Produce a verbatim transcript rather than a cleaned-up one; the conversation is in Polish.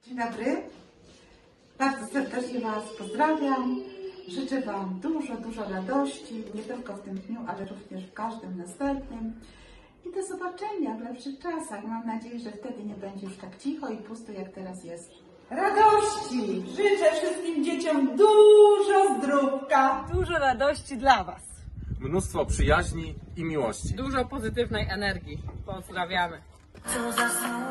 Dzień dobry. Bardzo serdecznie Was pozdrawiam. Życzę Wam dużo, dużo radości, nie tylko w tym dniu, ale również w każdym następnym. I do zobaczenia w lepszych czasach. Mam nadzieję, że wtedy nie będzie już tak cicho i pusto, jak teraz jest. Radości! Życzę wszystkim dzieciom dużo zdrówka. Dużo radości dla Was. Mnóstwo przyjaźni i miłości. Dużo pozytywnej energii. Pozdrawiamy. Co za